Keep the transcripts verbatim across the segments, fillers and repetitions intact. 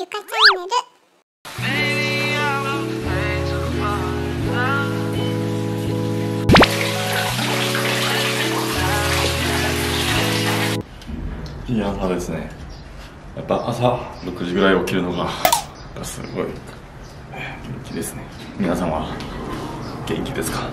ゆかチャンネル。 いや朝ですね。やっぱ朝ろくじぐらい起きるのがやっぱすごい元気ですね。皆さんは元気ですか？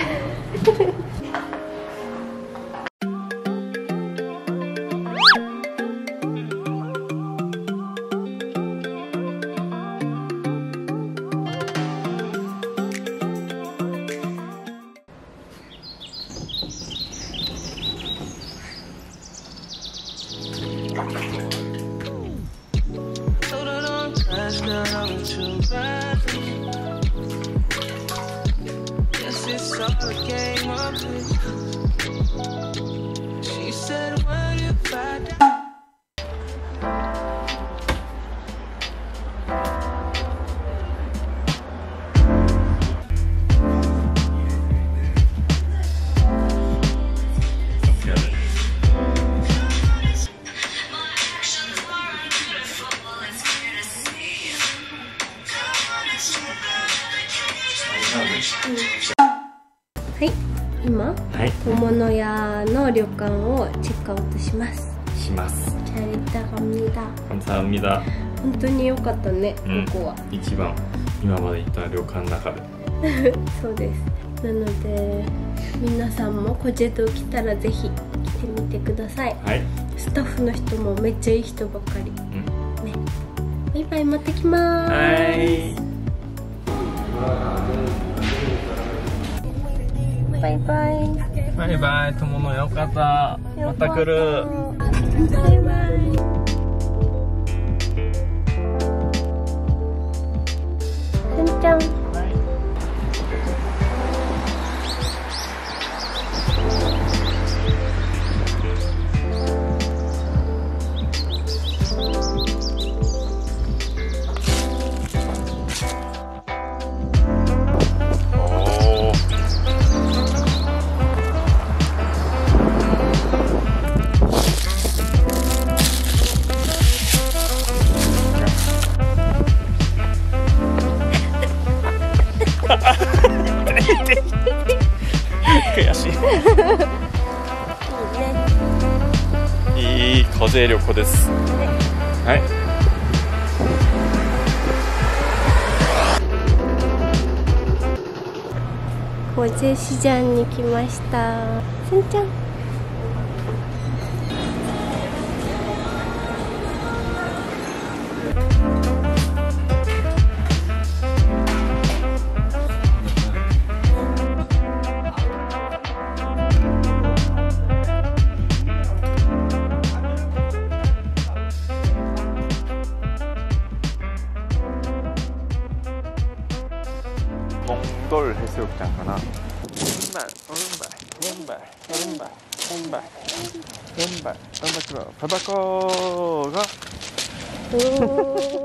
はい、今、はい、友の屋の旅館をチェックアウトします。 します。 잘했다갑니다。本当に良かったね、うん、ここは。 一番今まで行った旅館の中で。 そうです。なので皆さんもコジェ島来たらぜひ来てみてください。はい。スタッフの人もめっちゃいい人ばっかり。うん、ね。バイバイ、持ってきます。はい。バイバイ。 バイバイ、友のよかった。また来る。 バイバイ。せんちゃん。 悔しい。いい風旅行です。はい。 コジェ市場に来ました。せんちゃん。 몽돌 해수욕장 가나? 왼발, 오른발, 왼발, 오른발, 왼발, 왼발, 왼발 들어, 발바꿔가.